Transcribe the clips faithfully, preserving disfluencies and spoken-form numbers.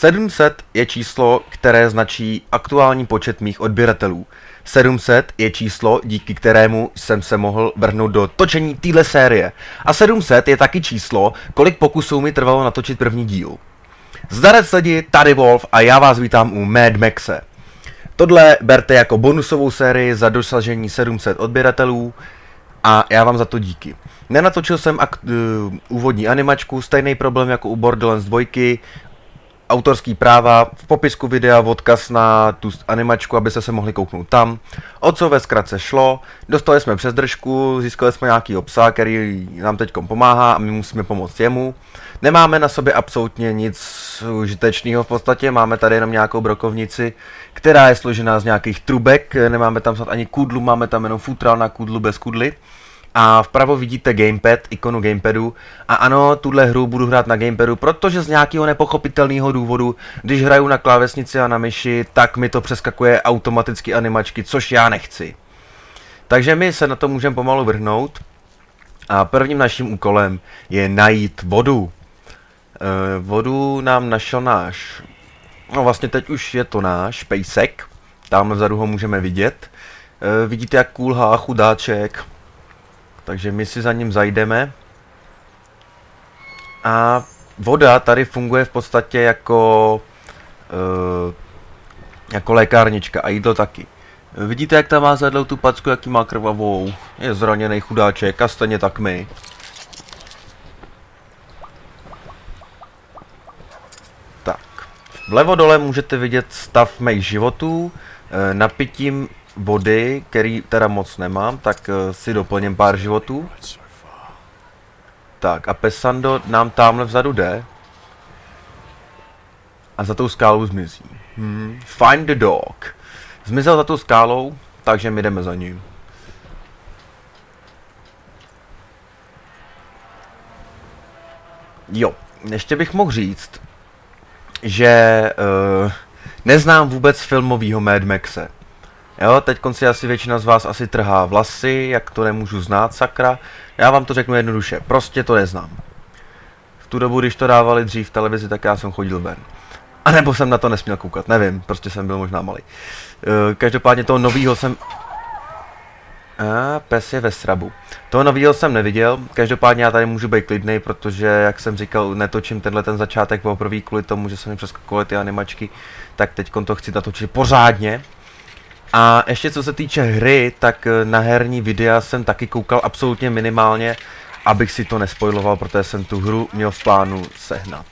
sedm set je číslo, které značí aktuální počet mých odběratelů. sedm set je číslo, díky kterému jsem se mohl vrhnout do točení téhle série. A sedm set je taky číslo, kolik pokusů mi trvalo natočit první díl. Zdarec lidi, tady Wolf a já vás vítám u Mad Maxe. Tohle berte jako bonusovou sérii za dosažení sedm set odběratelů a já vám za to díky. Nenatočil jsem uh, úvodní animačku, stejný problém jako u Borderlands dva, autorský práva, v popisku videa odkaz na tu animačku, abyste se mohli kouknout tam. O co ve zkratce šlo, dostali jsme přes držku, získali jsme nějaký psa, který nám teď pomáhá a my musíme pomoct jemu. Nemáme na sobě absolutně nic užitečného v podstatě, máme tady jenom nějakou brokovnici, která je složená z nějakých trubek, nemáme tam snad ani kudlu, máme tam jenom futral na kudlu bez kudly. A vpravo vidíte gamepad, ikonu gamepadu. A ano, tuhle hru budu hrát na gamepadu, protože z nějakého nepochopitelného důvodu, když hraju na klávesnici a na myši, tak mi to přeskakuje automaticky animačky, což já nechci. Takže my se na to můžeme pomalu vrhnout. A prvním naším úkolem je najít vodu. E, vodu nám našel náš, no vlastně teď už je to náš pejsek. Tamhle vzadu ho můžeme vidět. E, vidíte, jak kulhá chudáček. Takže my si za ním zajdeme. A voda tady funguje v podstatě jako uh, jako lékárnička a jídlo taky. Vidíte, jak tam má zadlou tu packu, jaký má krvavou. Je zraněný chudáček a stejně tak my. Tak. Vlevo dole můžete vidět stav mých životů. E, napitím vody, který teda moc nemám, tak uh, si doplním pár životů. Tak a Pesando nám tamhle vzadu jde. A za tou skálou zmizí. Hmm. Find the dog. Zmizel za tou skálou, takže my jdeme za ním. Jo, ještě bych mohl říct, že uh, neznám vůbec filmovýho Mad Maxe. Jo, teď si asi většina z vás asi trhá vlasy, jak to nemůžu znát, sakra. Já vám to řeknu jednoduše, prostě to neznám. V tu dobu, když to dávali dřív v televizi, tak já jsem chodil ven. A nebo jsem na to nesměl koukat, nevím, prostě jsem byl možná malý. Uh, každopádně toho novýho jsem... A pes je ve srabu. Toho novýho jsem neviděl, každopádně já tady můžu být klidnej, protože, jak jsem říkal, netočím tenhle ten začátek poprvé kvůli tomu, že se mi přeskakovaly ty animačky, tak teď to chci natočit pořádně. A ještě co se týče hry, tak na herní videa jsem taky koukal absolutně minimálně, abych si to nespoiloval, protože jsem tu hru měl v plánu sehnat.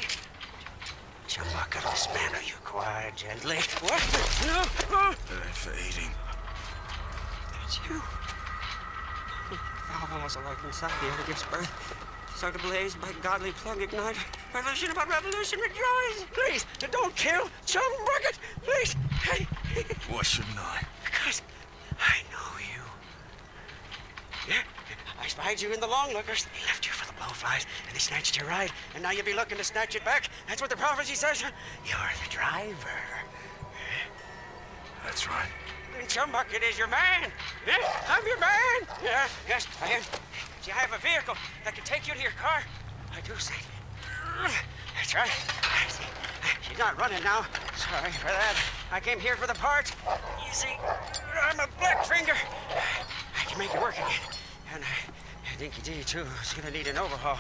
Start to blaze by godly plug ignite. Revolution about revolution rejoice. Please, don't kill Chum Bucket. Please. Hey. Why shouldn't I? Because I know you. Yeah. I spied you in the long lookers. They left you for the blowflies, and they snatched your ride. And now you'll be looking to snatch it back. That's what the prophecy says. You're the driver. That's right. And Chum Bucket is your man. Yeah, I'm your man. Yeah, yes, I am. See, I have a vehicle that can take you to your car. I do say. That's right. She's not running now. Sorry for that. I came here for the parts. You see, I'm a black finger. I can make it work again. And uh, Dinky D, too, is gonna need an overhaul.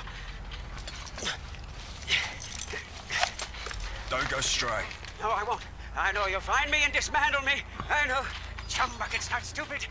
Don't go stray. No, I won't. I know you'll find me and dismantle me. I know. Chum Bucket's not stupid.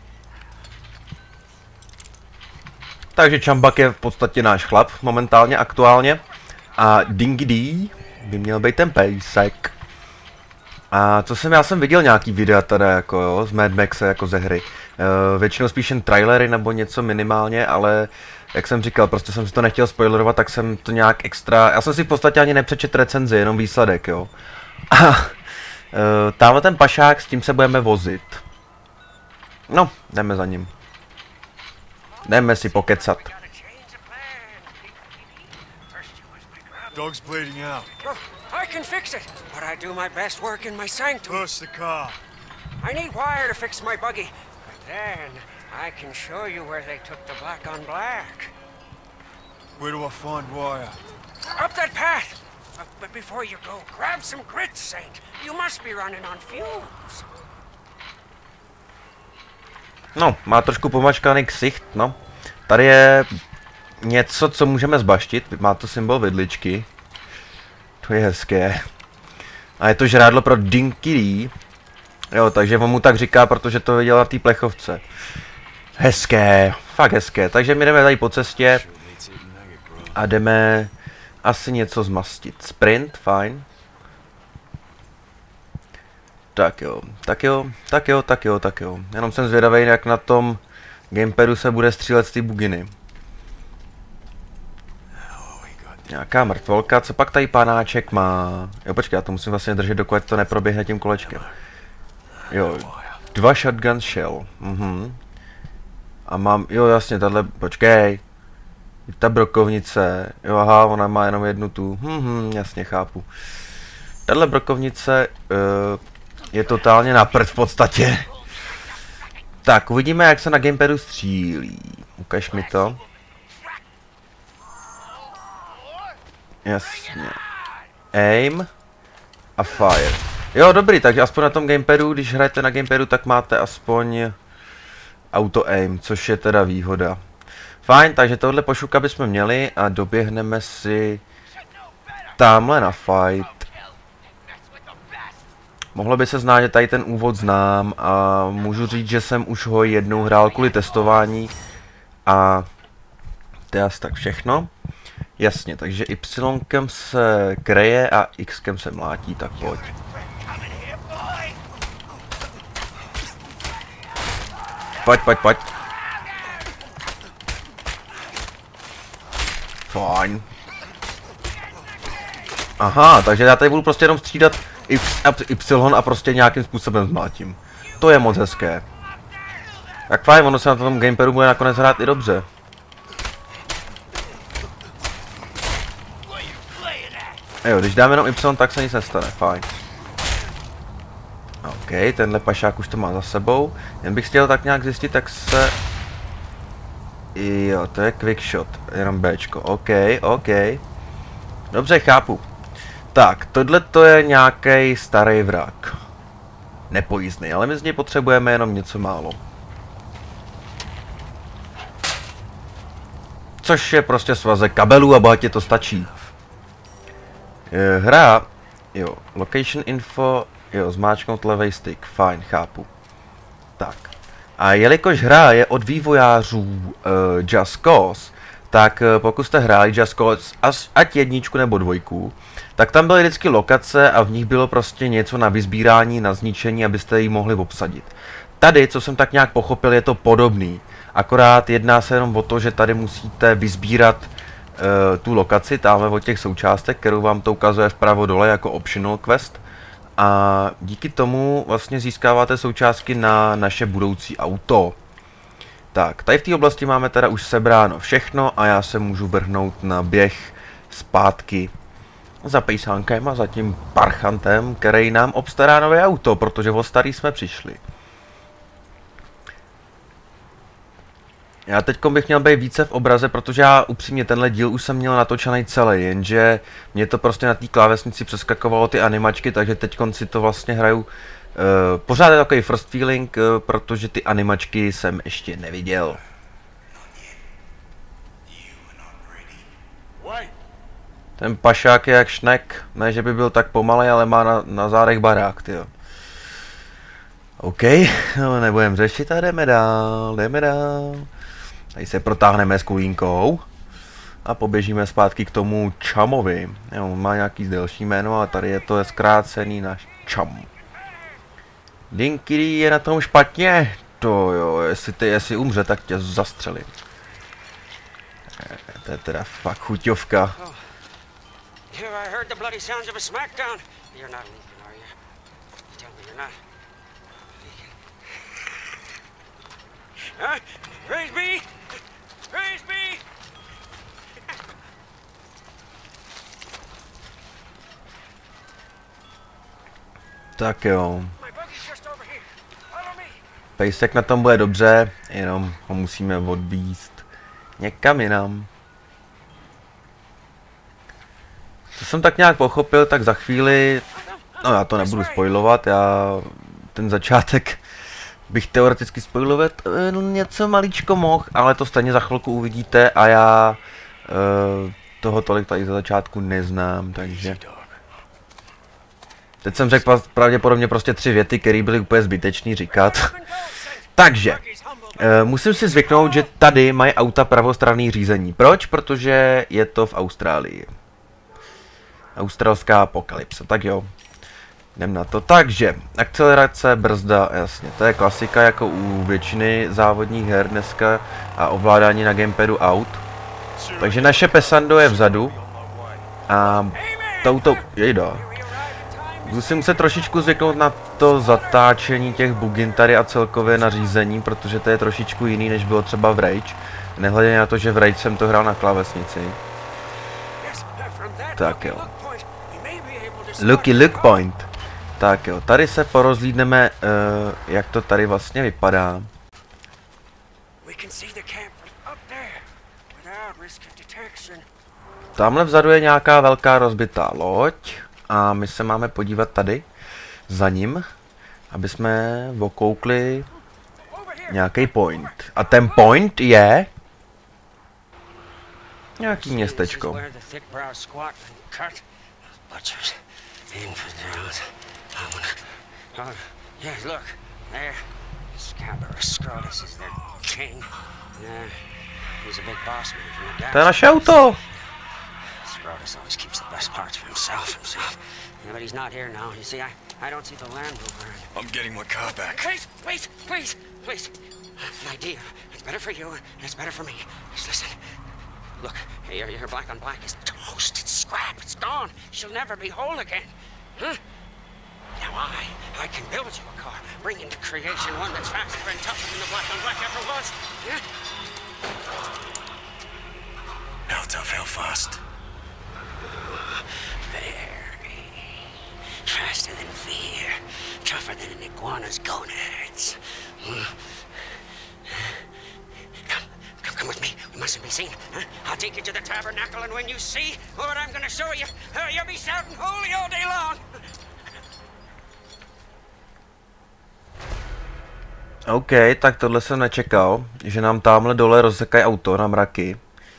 Takže Chumbuck je v podstatě náš chlap momentálně, aktuálně. A Dinky D by měl být ten pejsek. A co jsem, já jsem viděl nějaký videa teda jako jo, z Mad Maxe jako ze hry. E, většinou spíš jen trailery nebo něco minimálně, ale jak jsem říkal, prostě jsem si to nechtěl spoilerovat, tak jsem to nějak extra, já jsem si v podstatě ani nepřečet recenzi, jenom výsledek, jo. A e, tamhle ten pašák, s tím se budeme vozit. No, jdeme za ním. Jdeme si pokecat. Dog's bleeding out. Oh, I can fix it, but I do my best work in my sanctum. Push the car. I need wire to fix my buggy, but then I can show you where they took the black on black. Where do I find wire? Up that path. But before you go, grab some grit, Saint. You must be running on fumes. No, má trošku pomačkaný ksicht, no. Tady je něco, co můžeme zbaštit. Má to symbol vidličky. To je hezké. A je to žrádlo pro Dinky. Jo, takže on mu tak říká, protože to viděl na té plechovce. Hezké, fakt hezké. Takže my jdeme tady po cestě a jdeme asi něco zmastit. Sprint, fajn. Tak jo, tak jo, tak jo, tak jo, tak jo. Jenom jsem zvědavý, jak na tom gamepadu se bude střílet z té buginy. Nějaká mrtvolka, co pak tady panáček má? Jo, počkej, já to musím vlastně držet, dokud to neproběhne tím kolečkem. Jo, dva shotgun shell, mhm. A mám, jo jasně, tahle, počkej. Ta brokovnice, jo aha, ona má jenom jednu tu, mhm, jasně, chápu. Tahle brokovnice uh, je totálně na prd v podstatě. Tak, uvidíme, jak se na gamepadu střílí. Ukaž mi to. Jasně. Aim a fire. Jo, dobrý, takže aspoň na tom gamepadu, když hrajete na gamepadu, tak máte aspoň auto aim, což je teda výhoda. Fajn, takže tohle pošuka bychom měli a doběhneme si tamhle na fight. Mohlo by se znát, že tady ten úvod znám a můžu říct, že jsem už ho jednou hrál kvůli testování a to je asi tak všechno. Jasně, takže Y se kreje a X se mlátí, tak pojď. Pojď, pojď, pojď. Fajn. Aha, takže já tady budu prostě jenom střídat X a Y a prostě nějakým způsobem zmlátím. To je moc hezké. Tak fajn, ono se na tom gamepadu bude nakonec hrát i dobře. Jo, když dáme jenom Y, tak se nic nestane, fajn. OK, tenhle pašák už to má za sebou. Jen bych chtěl tak nějak zjistit, jak se... Jo, to je quick shot, jenom Bčko, OK, OK. Dobře, chápu. Tak, tohle to je nějaký starý vrak. Nepojízdný, ale my z něj potřebujeme jenom něco málo. Což je prostě svazek kabelů a bohatě to stačí. Hra, jo, location info, jo, zmáčknout levej stick, fajn, chápu. Tak, a jelikož hra je od vývojářů uh, Just Cause, tak uh, pokud jste hráli Just Cause, ať jedničku nebo dvojku, tak tam byly vždycky lokace a v nich bylo prostě něco na vysbírání, na zničení, abyste ji mohli obsadit. Tady, co jsem tak nějak pochopil, je to podobný, akorát jedná se jenom o to, že tady musíte vysbírat Uh, tu lokaci, tamhle od těch součástek, kterou vám to ukazuje vpravo dole jako optional quest. A díky tomu vlastně získáváte součástky na naše budoucí auto. Tak, tady v té oblasti máme teda už sebráno všechno a já se můžu vrhnout na běh zpátky za pejsánkem a za tím parchantem, který nám obstará nové auto, protože o starý jsme přišli. Já teď bych měl být více v obraze, protože já upřímně tenhle díl už jsem měl natočený celý, jenže mě to prostě na té klávesnici přeskakovalo ty animačky, takže teď si to vlastně hraju. Uh, pořád je takový first feeling, uh, protože ty animačky jsem ještě neviděl. Ten pašák je jak šnek, ne že by byl tak pomalej, ale má na, na zádech barák, tyjo. OK, no nebudem řešit a jdeme dál, jdeme dál. Tady se protáhneme s kulínkou a poběžíme zpátky k tomu Chumovi. Jo, on má nějaký delší jméno, ale tady je to zkrácený na Chum. Dinky je na tom špatně. To jo, jestli, ty, jestli umře, tak tě zastřelím. To je teda fakt chuťovka. Praise be! Praise be! Tak jo. Pejsek na tom bude dobře, jenom ho musíme odvízt někam jinam. Co jsem tak nějak pochopil, tak za chvíli, no já to nebudu spoilovat, já ten začátek bych teoreticky spoilovat no, něco maličko mohl, ale to stejně za chvilku uvidíte a já uh, toho tolik tady za začátku neznám, takže... Teď jsem řekl pravděpodobně prostě tři věty, které byly úplně zbytečný říkat. Takže, uh, musím si zvyknout, že tady mají auta pravostranný řízení. Proč? Protože je to v Austrálii. Australská apokalypse, tak jo. Jdem na to. Takže, akcelerace, brzda, jasně, to je klasika jako u většiny závodních her dneska a ovládání na gamepadu aut. Takže naše Pesando je vzadu a touto, jejda. Musím muset trošičku zvyknout na to zatáčení těch bugin tady a celkově na řízení, protože to je trošičku jiný, než bylo třeba v Rage. Nehledě na to, že v Rage jsem to hrál na klávesnici. Tak jo. Lucky Look Point. Tak jo, tady se porozhlídneme, uh, jak to tady vlastně vypadá. Tamhle vzadu je nějaká velká rozbitá loď a my se máme podívat tady za ním, aby jsme okoukli nějaký point. A ten point je nějaký městečko. Oh, yeah, look, there. Scabber Scrotus is their king. Yeah, he's a big boss man from the To je gas. naše auto! Scrotus always keeps the best parts for himself, himself. Yeah, but he's not here now. You see, I, I don't see the Land Rover. I'm getting my car back. Wait, wait, please, please. An idea. It's better for you, and it's better for me. Just listen. Look, your, your black on black is toast. It's scrap. It's gone. She'll never be whole again. Huh? Now I, I can build you a car, bring into creation one that's faster and tougher than the black on black ever was. Yeah? How tough, how fast? Very. Faster than fear. Tougher than an iguana's gonads. Hmm. Come, come, come with me. We mustn't be seen. Huh? I'll take you to the tabernacle, and when you see what I'm gonna show you, uh, you'll be shouting holy all day long. OK, tak tohle jsem nečekal, že nám tamhle dole rozsekají auto na mraky.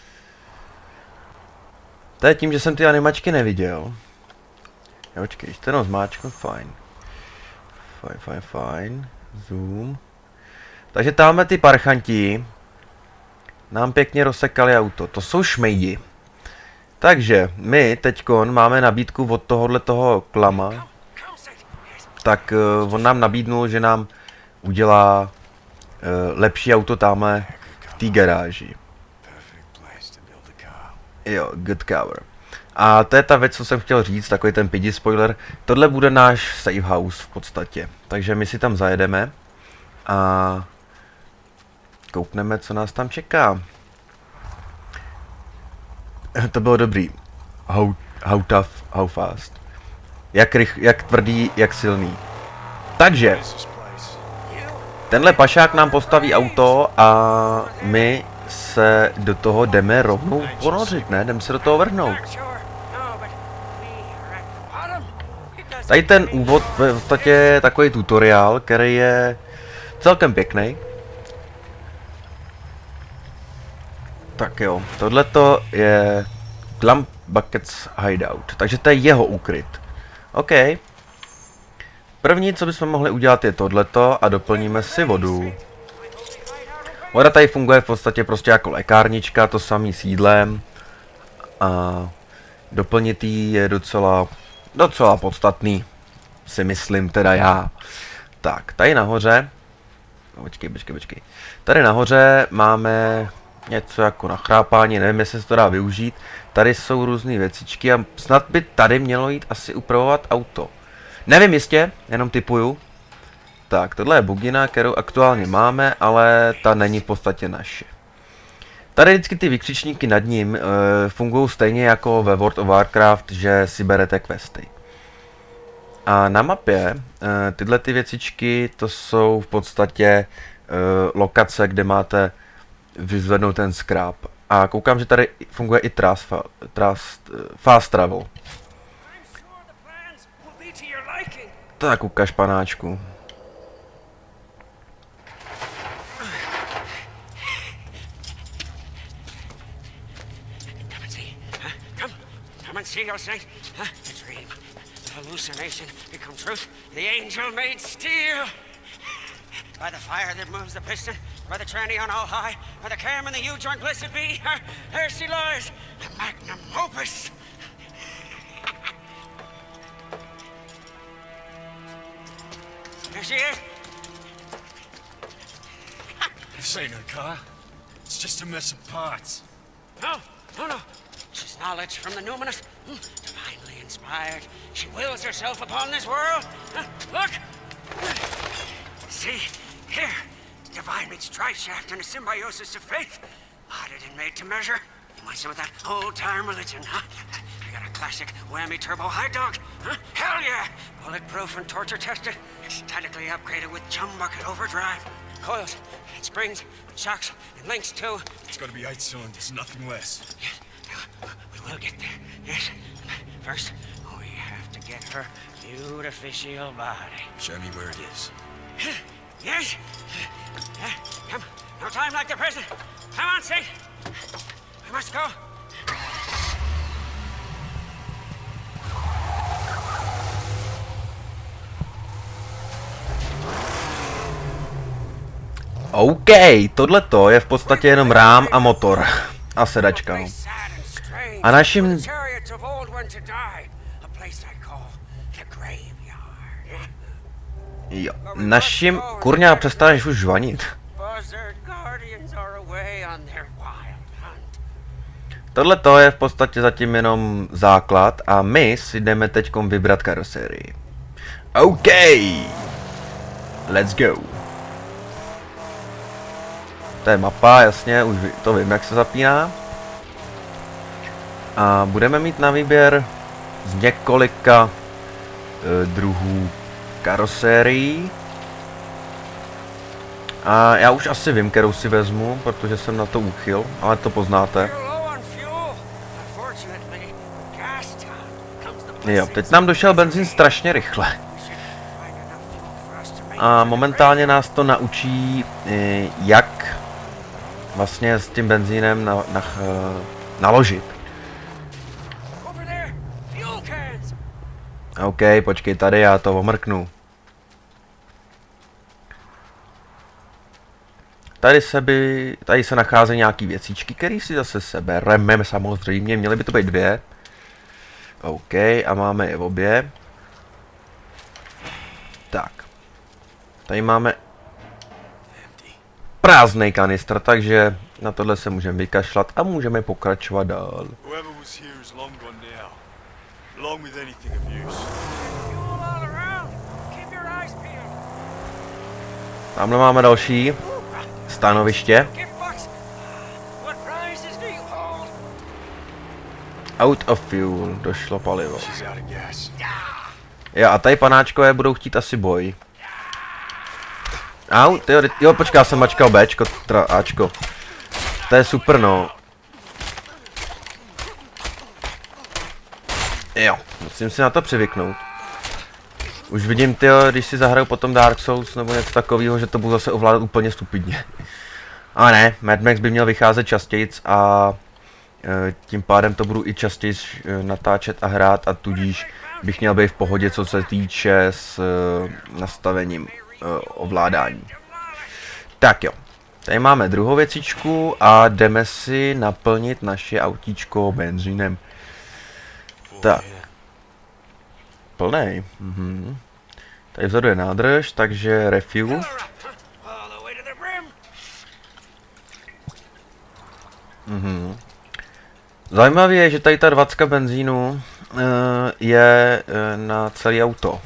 To je tím, že jsem ty animačky neviděl. Jo, počkej, když to jenom zmáčknu, fajn. Fajn, fajn, fajn. Zoom. Takže tamhle ty parchanti nám pěkně rozsekali auto. To jsou šmejdi. Takže my teďkon máme nabídku od tohohle toho klama. Tak uh, on nám nabídnul, že nám udělá uh, lepší auto tamhle v té garáži. Jo, good cover. A to je ta věc, co jsem chtěl říct, takový ten pidi spoiler. Tohle bude náš safe house v podstatě. Takže my si tam zajedeme a koukneme, co nás tam čeká. To bylo dobrý. How, how tough, how fast. Jak, rych, jak tvrdý, jak silný. Takže tenhle pašák nám postaví auto a my se do toho jdeme rovnou ponořit, ne? Jdeme se do toho vrhnout. Tady ten úvod v podstatě je takový tutoriál, který je celkem pěkný. Tak jo, tohleto je Clump Buckets Hideout, takže to je jeho úkryt. OK. První, co bychom mohli udělat, je tohleto a doplníme si vodu. Voda tady funguje v podstatě prostě jako lékárnička, to samý s jídlem. A doplnit jí je docela, docela podstatný, si myslím teda já. Tak, tady nahoře, no, počkej, počkej, počkej. Tady nahoře máme něco jako nachrápání, nevím, jestli se to dá využít. Tady jsou různé věcičky a snad by tady mělo jít asi upravovat auto. Nevím jistě, jenom tipuju. Tak, tohle je bugina, kterou aktuálně máme, ale ta není v podstatě naše. Tady vždycky ty vykřičníky nad ním e, fungují stejně jako ve World of Warcraft, že si berete questy. A na mapě e, tyhle ty věcičky, to jsou v podstatě e, lokace, kde máte vyzvednout ten scrap. A koukám, že tady funguje i tras, fa, tras, fast travel. Tak ukaž, panáčku. Come and see your sight. Huh? A dream. A hallucination become truth. The angel made steel. By the fire that moves the piston, by the tranny on all high, by the cam and the U-joint blessed be, her, there she lies, the magnum opus. There she is. This ain't her car. It's just a mess of parts. No, no, no. She's knowledge from the numinous, divinely inspired. She wills herself upon this world. Look! See, here, divine meets drive shaft and a symbiosis of faith. Modded and made to measure. You want some of that old-time religion, huh? I got a classic whammy turbo high dog. Huh? Hell yeah! Bulletproof and torture tested. Statically upgraded with chum bucket overdrive. Coils, and springs, and shocks, and links too. It's gotta be eight cylinders, nothing less. Yes, we will get there. Yes. First, we have to get her beautificial body. Show me where it is. Yes. Uh, come. No time like the present. Come on, Sid. We must go. OK, tohleto je v podstatě jenom rám a motor a sedačka. A naším... Jo, naším... Kurňa, přestaneš už žvanit. Tohleto je v podstatě zatím jenom základ a my si jdeme teďkom vybrat karosérii. OK! Let's go! To je mapa, jasně, už to vím, jak se zapíná. A budeme mít na výběr z několika e, druhů karosérií. A já už asi vím, kterou si vezmu, protože jsem na to úchyl, ale to poznáte. Jo, teď nám došel benzín strašně rychle. A momentálně nás to naučí, e, jak vlastně s tím benzínem na, na, naložit. OK, počkej, tady já to omrknu. Tady se by, tady se nacházejí nějaký věcičky, které si zase sebereme samozřejmě, měly by to být dvě. OK, a máme je obě. Tak. Tady máme prázdnej kanistr, takže na tohle se můžeme vykašlat a můžeme pokračovat dál. Tamhle máme další stanoviště. Out of fuel, došlo palivo. Jo, a tady panáčkové budou chtít asi boj. Au, tyjo, jo, počkej, já jsem mačkal Bčko, teda Ačko. To je super, no. Jo, musím si na to přivyknout. Už vidím, tyjo, když si zahraju potom Dark Souls nebo něco takového, že to budu zase ovládat úplně stupidně. Ale ne, Mad Max by měl vycházet častějc a e, tím pádem to budu i častěji e, natáčet a hrát a tudíž bych měl být v pohodě, co se týče s e, nastavením ovládání. Tak jo, tady máme druhou věcičku a jdeme si naplnit naše autíčko benzínem. Tak. Plnej. Mhm. Tady vzadu je nádrž, takže refuel. Mhm. Zajímavé je, že tady ta dvacka benzínu uh, je uh, na celé auto.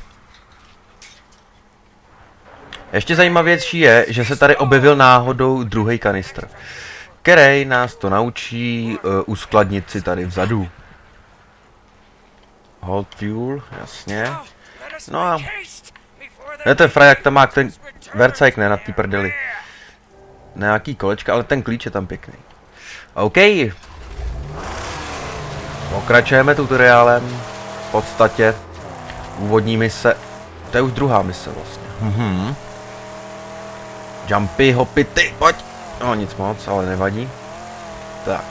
Ještě zajímavější je, že se tady objevil náhodou druhý kanistr, který nás to naučí uh, uskladnit si tady vzadu. Hold fuel, jasně. No a... Ne, ten frajak tam má ten vercajk, ne, na té prdeli. Nějaký kolečka, ale ten klíč je tam pěkný. OK. Pokračujeme tutoriálem. V podstatě úvodní mise. To je už druhá mise vlastně. Mhm. Jumpy, hopy, ty, pojď. No nic moc, ale nevadí. Tak.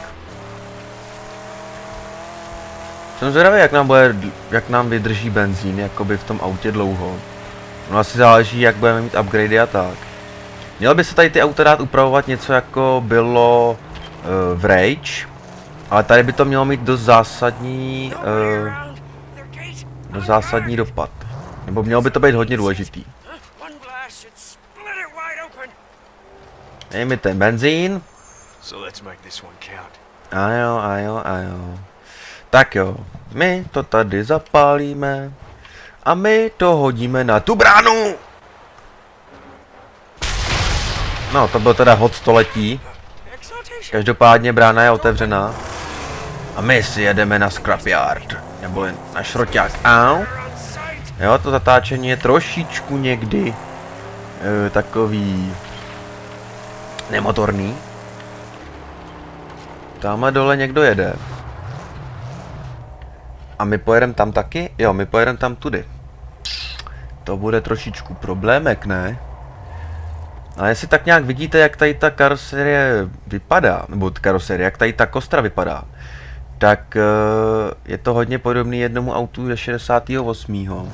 Jsem zvědavý, jak nám bude, jak nám vydrží benzín, jakoby v tom autě dlouho. No asi záleží, jak budeme mít upgradey a tak. Mělo by se tady ty auta dát upravovat něco, jako bylo uh, v Rage. Ale tady by to mělo mít dost zásadní, uh, dost zásadní dopad. Nebo mělo by to být hodně důležitý. Dej mi ten benzín. A jo, a jo, a jo. Tak jo, my to tady zapálíme. A my to hodíme na tu bránu. No, to byl teda hod století. Každopádně brána je otevřená. A my si jedeme na scrapyard. Nebo na šroťák. Au. Jo, to zatáčení je trošičku někdy e, takový nemotorný. Tamhle dole někdo jede. A my pojedeme tam taky? Jo, my pojedeme tam tudy. To bude trošičku problémek, ne? Ale jestli tak nějak vidíte, jak tady ta karoserie vypadá, nebo karoserie, jak tady ta kostra vypadá, tak uh, je to hodně podobný jednomu autu ze šedesátého osmého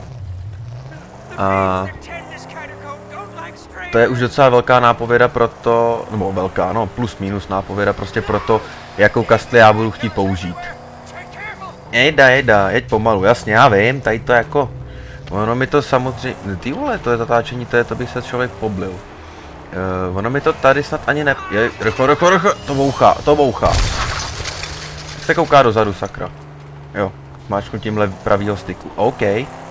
A to je už docela velká nápověda pro to, nebo velká, no plus minus nápověda prostě pro to, jakou kastli já budu chtít použít. Jejda, jejda, jeď pomalu, jasně, já vím, tady to jako, ono mi to samozřejmě, ty vole, to je zatáčení, to je, to by se člověk poblil. Uh, ono mi to tady snad ani ne... Je, rychlo, rychlo, rychlo, to bouchá, to bouchá. Se kouká dozadu, sakra. Jo, máčknu tímhle pravýho styku, OK.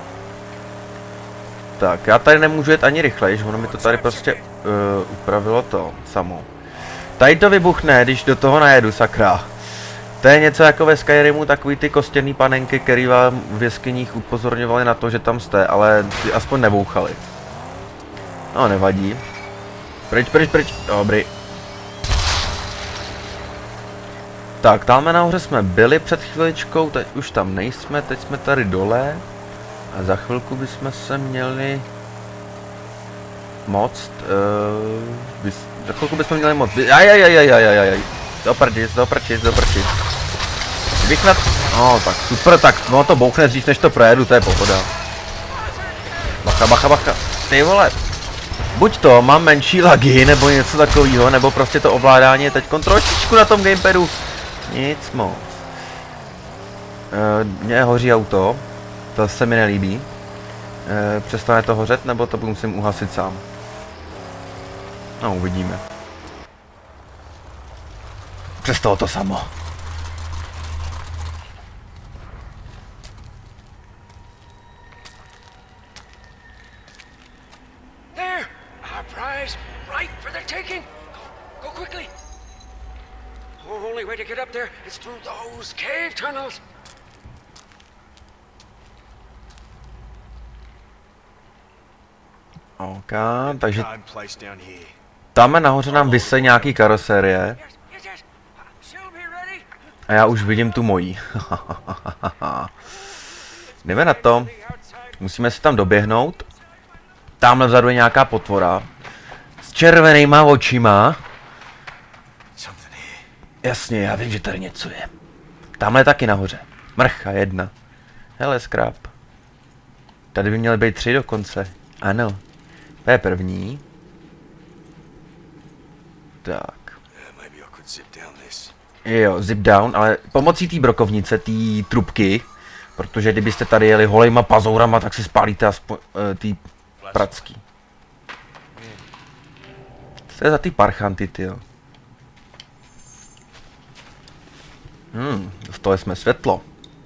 Tak, já tady nemůžu jet ani rychleji, ono mi to tady prostě uh, upravilo to samo. Tady to vybuchne, když do toho najedu, sakra. To je něco jako ve Skyrimu, takový ty kostěný panenky, který vám v jeskyních upozorňovali na to, že tam jste, ale ty aspoň nebouchali. No, nevadí. Pryč, pryč, pryč, dobrý. Tak, tamhle nahoře jsme byli před chviličkou, teď už tam nejsme, teď jsme tady dole. A za chvilku bychom se měli moct, uh, bys, za chvilku bychom měli moct, ajajajajajajajaj. Doprčic, doprčic, doprčic. Kdybych na... No, tak super, tak no to bouchne dřív, než to projedu, to je pohoda. Bacha, bacha, bacha, ty vole. Buď to, mám menší lagy, nebo něco takového, nebo prostě to ovládání je teď trošičku na tom gamepadu. Nic moc. E, mně hoří auto, to se mi nelíbí. E, přestane to hořet, nebo to musím uhasit sám. No, uvidíme. Přestalo to samo. There! Our prize, right for the taking! Go, go quickly! The only way to get up there is through those cave tunnels! OK, takže tam nahoře nám vysej nějaký karosérie. A já už vidím tu mojí. Jdeme na to. Musíme si tam doběhnout. Tamhle vzadu je nějaká potvora. S červenýma očima. Jasně, já vím, že tady něco je. Tamhle je taky nahoře. Mrcha jedna. Hele, skráp. Tady by měly být tři dokonce. Ano. To je první. Tak. Jo, zip down, ale pomocí té brokovnice, té trubky, protože kdybyste tady jeli holejma pazourama, tak si spálíte aspoň uh, ty pracky. Co je za ty parchanty, tyjo? Hmm, z toho jsme světlo.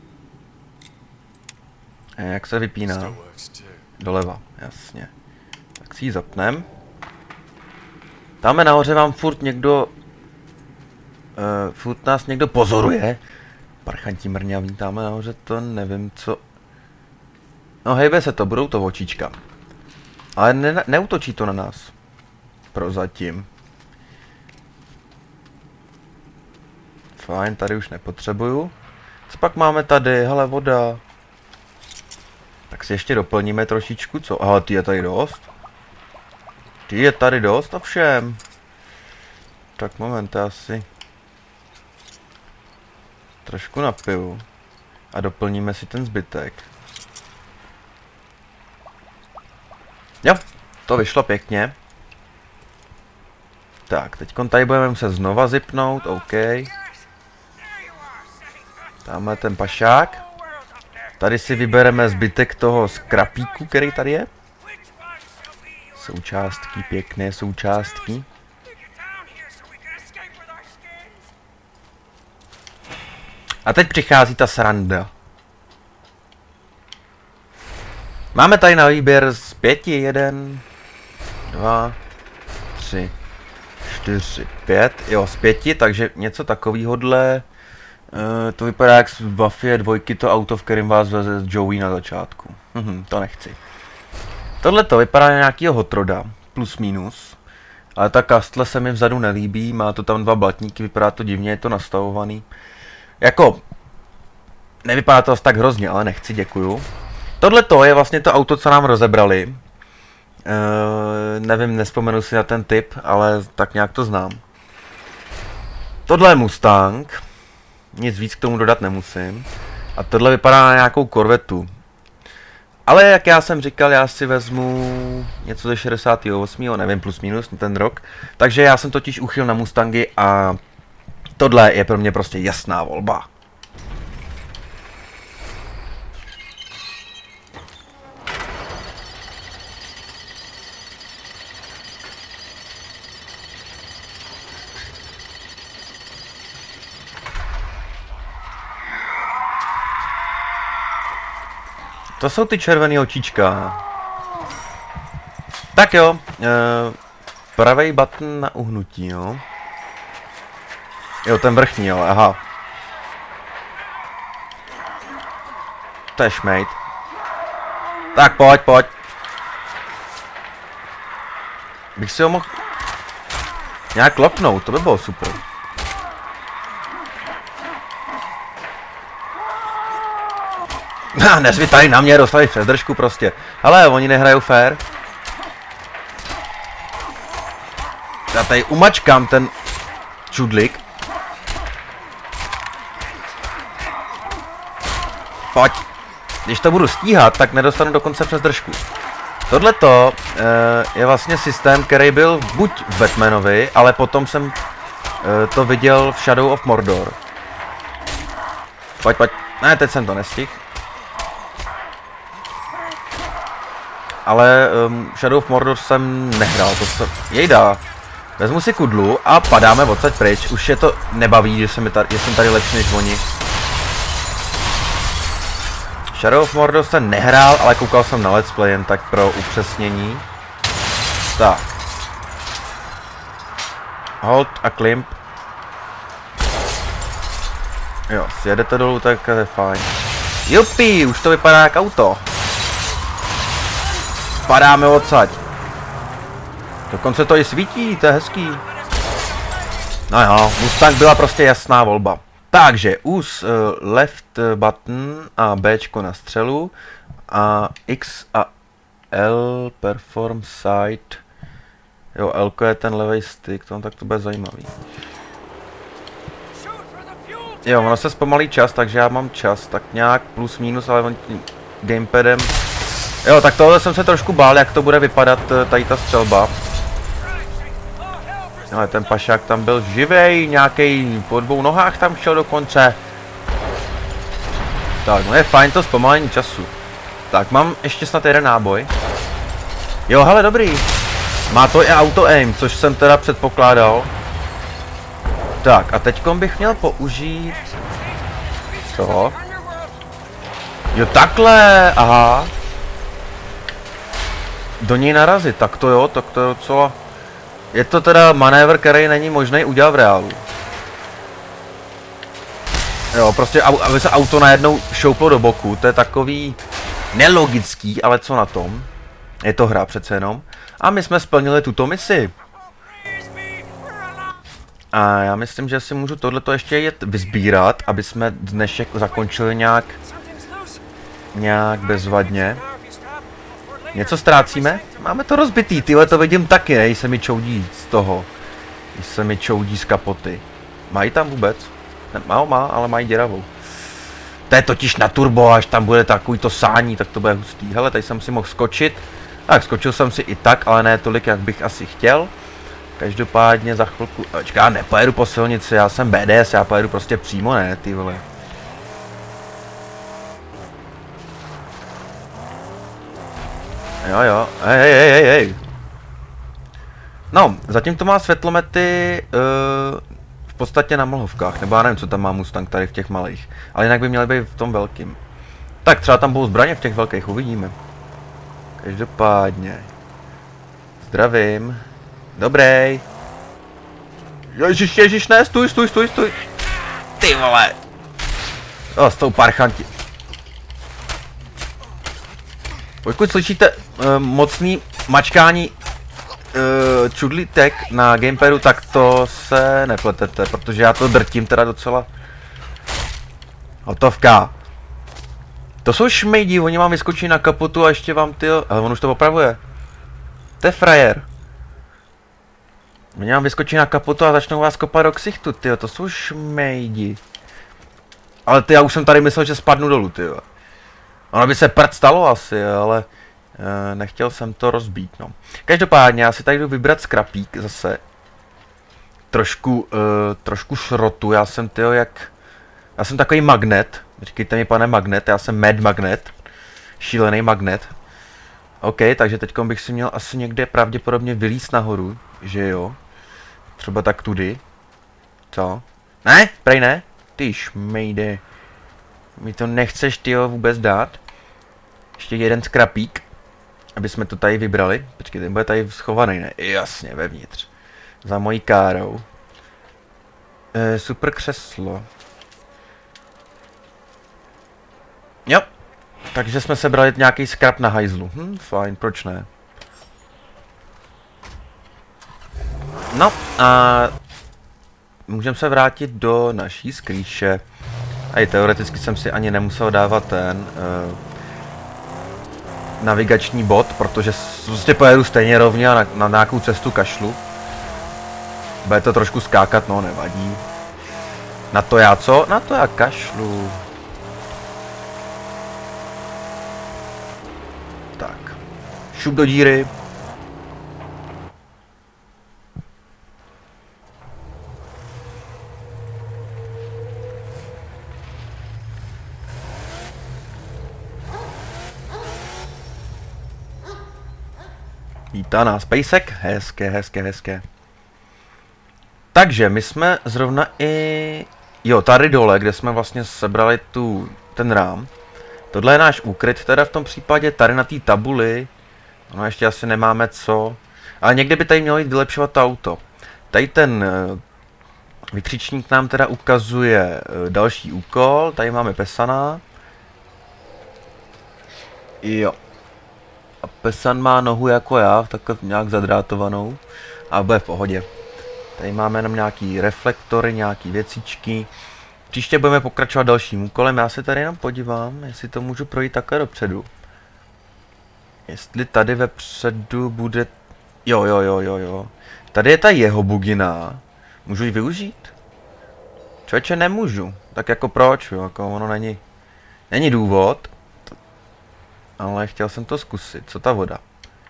A jak se vypíná? Doleva, jasně. Tak si ji zapnem. Tamhle nahoře vám furt někdo... Uh, furt nás někdo pozoruje. Parchanti mrňaví, tamhle nahoře to nevím co... No hejbe se to, budou to očička. Ale ne, neutočí to na nás. Prozatím. fajn, tady už nepotřebuju. Co pak máme tady? Hele, voda. Tak si ještě doplníme trošičku, co? Aha, ty je tady dost. Ty je tady dost, ovšem. Tak moment, já si trošku napiju. A doplníme si ten zbytek. Jo, to vyšlo pěkně. Tak, teď tady budeme muset znova zipnout, OK. Tamhle ten pašák. Tady si vybereme zbytek toho skrapíku, který tady je. Součástky, pěkné součástky. A teď přichází ta sranda. Máme tady na výběr z pěti, jeden, dva, tři, čtyři, pět, jo, z pěti, takže něco takovýhodle. Uh, to vypadá jak z Mafie dvojky, to auto, v kterém vás veze z Joey na začátku. Mhm, to nechci. Tohle to vypadá na nějakýho hotroda, plus minus. Ale ta kastle se mi vzadu nelíbí, má to tam dva blatníky, vypadá to divně, je to nastavovaný. Jako, nevypadá to asi tak hrozně, ale nechci, děkuju. Tohle to je vlastně to auto, co nám rozebrali. Uh, nevím, nespomenu si na ten typ, ale tak nějak to znám. Tohle je Mustang. Nic víc k tomu dodat nemusím. A tohle vypadá na nějakou korvetu. Ale jak já jsem říkal, já si vezmu něco ze šedesátého osmého, nevím, plus minus ten rok. Takže já jsem totiž uchyl na Mustangy a tohle je pro mě prostě jasná volba. To jsou ty červený očička. Tak jo, e, pravý button na uhnutí, jo. Jo, ten vrchní, jo, aha. To je šmejt. Tak pojď, pojď. Bych si ho mohl nějak loknout, to by bylo super. Nezvy tady na mě, dostali přes držku prostě. Hele, oni nehrajou fair. Já tady umačkám ten čudlik. Pojď. Když to budu stíhat, tak nedostanu dokonce přes držku. Tohleto e, je vlastně systém, který byl buď v Batmanovi, ale potom jsem e, to viděl v Shadow of Mordor. Pojď, pojď. Ne, teď jsem to nestihl. Ale um, Shadow of Mordor jsem nehrál, to se... Jejda. Vezmu si kudlu a padáme odsaď pryč. Už je to nebaví, že jsem, tady, že jsem tady lepší než oni. Shadow of Mordor jsem nehrál, ale koukal jsem na let's play jen tak pro upřesnění. Tak. Hold a klimp. Jo, sjedete dolů, tak je fajn. Jupi, už to vypadá jak auto. Padáme odsaď. Dokonce to i svítí, to je hezký. No jo, Mustang byla prostě jasná volba. Takže us uh, left button a Bčko na střelu a X a L perform sight. Jo, L je ten levý stick, to tak to bude zajímavý. Jo, ono se zpomalí čas, takže já mám čas, tak nějak plus minus, ale on tím gamepadem. Jo, tak tohle jsem se trošku bál, jak to bude vypadat tady ta střelba. Ale ten pašák tam byl živej, nějaký po dvou nohách tam šel dokonce. Tak, no je fajn to zpomalení času. Tak, mám ještě snad jeden náboj. Jo, hele, dobrý. Má to i auto aim, což jsem teda předpokládal. Tak, a teďkom bych měl použít... Co? Jo, takhle, aha. Do něj narazit, tak to jo, tak to je docela... Je to teda manévr, který není možný udělat v reálu. Jo, prostě aby se auto najednou šouplo do boku, to je takový nelogický, ale co na tom? Je to hra přece jenom. A my jsme splnili tuto misi. A já myslím, že si můžu tohleto ještě jet vyzbírat, aby jsme dnešek zakončili nějak, nějak bezvadně. Něco ztrácíme? Máme to rozbitý, tyhle to vidím taky, ne? Se mi čoudí z toho. Se mi čoudí z kapoty. Mají tam vůbec? Ne, má, má, ale mají děravou. To je totiž na turbo, až tam bude takový to sání, tak to bude hustý. Hele, tady jsem si mohl skočit. Tak, skočil jsem si i tak, ale ne tolik, jak bych asi chtěl. Každopádně za chvilku... Počkej, já nepojedu po silnici, já jsem bé dé es, já pojedu prostě přímo, ne, ty vole. Jo, jo, hej, hej, hej, hej. No, zatím to má světlomety uh, v podstatě na mlhovkách, nebo já nevím, co tam má Mustang tady v těch malých. Ale jinak by měly být v tom velkým. Tak třeba tam budou zbraně v těch velkých, uvidíme. Každopádně. Zdravím. Dobrý. Ježiš, ježiš, ne, stůj, stůj, stůj, stůj. Ty vole. O, s tou parchanti. Pokud slyšíte uh, mocný mačkání uh, čudlítek na gamepadu, tak to se nepletete, protože já to drtím teda docela. Hotovka. To jsou šmejdi, oni vám vyskočí na kapotu a ještě vám ty, ale on už to opravuje. To je frajer. Oni vám vyskočí na kapotu a začnou vás kopat do ksichtu, tyjo, to jsou šmejdi. Ale ty, já už jsem tady myslel, že spadnu dolů, tyjo. Ono by se prd stalo asi, ale e, nechtěl jsem to rozbít, no. Každopádně, já si tady jdu vybrat skrapík zase. Trošku, e, trošku šrotu, já jsem, tyjo, jak... Já jsem takový magnet, říkejte mi, pane magnet, já jsem mad magnet. Šílený magnet. OK, takže teď bych si měl asi někde pravděpodobně vylízt nahoru, že jo. Třeba tak tudy. Co? Ne? Prej ne? Ty šmejde. Mi to nechceš, tyjo, vůbec dát? Ještě jeden skrapík, aby jsme to tady vybrali. Počkej, ten bude tady schovaný, ne? Jasně, vevnitř. Za mojí károu. E, super křeslo. Jo. Takže jsme se brali nějaký skrap na hajzlu. Hm, fajn, proč ne? No a můžeme se vrátit do naší skrýše. A i teoreticky jsem si ani nemusel dávat ten uh, navigační bod, protože prostě pojedu stejně rovně a na, na nějakou cestu kašlu. Bude to trošku skákat, no nevadí. Na to já co? Na to já kašlu. Tak. Šup do díry. Vítá nás pejsek, hezké, hezké, hezké. Takže my jsme zrovna i... Jo, tady dole, kde jsme vlastně sebrali tu, ten rám. Tohle je náš úkryt teda v tom případě, tady na té tabuli. No ještě asi nemáme co. Ale někde by tady mělo jít vylepšovat to auto. Tady ten vykřičník nám teda ukazuje další úkol, tady máme Pesana. Jo. A Pesan má nohu jako já, takhle nějak zadrátovanou. A bude v pohodě. Tady máme jenom nějaký reflektory, nějaký věcičky. Příště budeme pokračovat dalším úkolem. Já se tady jenom podívám, jestli to můžu projít takhle dopředu. Jestli tady vepředu bude... Jo, jo, jo, jo, jo. Tady je ta jeho bugina. Můžu ji využít? Člověče, nemůžu. Tak jako proč, jo, jako ono není... Není důvod. Ale chtěl jsem to zkusit. Co ta voda?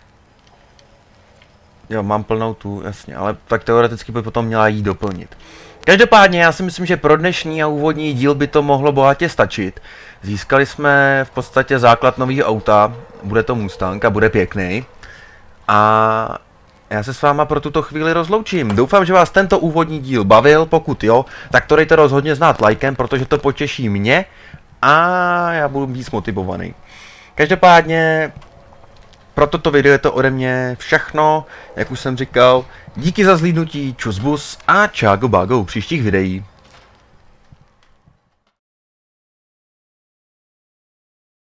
Jo, mám plnou tu, jasně, ale tak teoreticky by potom měla jí doplnit. Každopádně já si myslím, že pro dnešní a úvodní díl by to mohlo bohatě stačit. Získali jsme v podstatě základ nového auta, bude to Mustang a bude pěkný. A já se s váma pro tuto chvíli rozloučím. Doufám, že vás tento úvodní díl bavil, pokud jo, tak to dejte rozhodně znát lajkem, protože to potěší mě a já budu víc motivovaný. Každopádně pro toto video je to ode mě všechno, jak už jsem říkal. Díky za zhlídnutí, čus bus a čágo bágo u příštích videí.